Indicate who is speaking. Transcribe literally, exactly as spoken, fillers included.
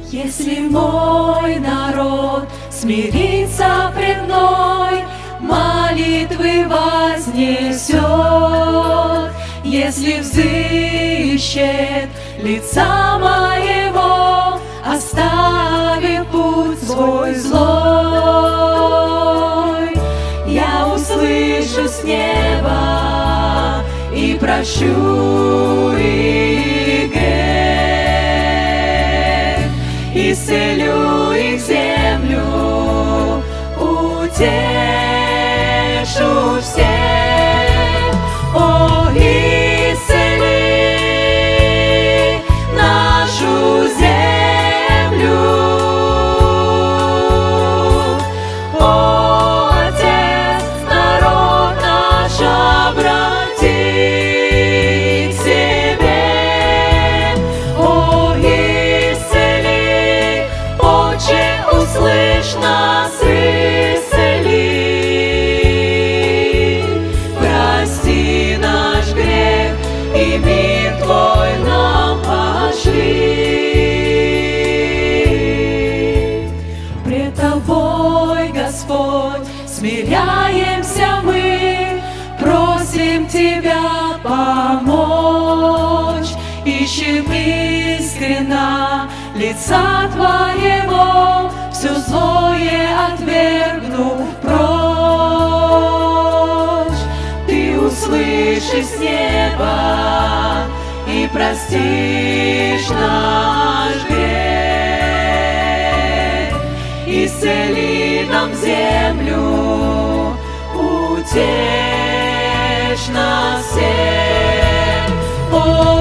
Speaker 1: Если мой народ смирится пред мной, молитвы вознесет, если взыщет лица моего, оставит путь свой злой, я услышу с неба и прощу их грех, исцелю их землю, утешу всех. О, исцели нашу землю, о, Отец, народ наш обрати к себе. О, исцели, Отче, услышь нас, исцели. Прости наш грех, и мир Твой нам пошли. Пред Тобой, Господь, смиряемся мы, просим Тебя помочь, ищем искренно лица Твоего, все злое отвергнув прочь. Ты услышишь с неба и простишь наш грех, исцели нам землю, утешь нас всех. О,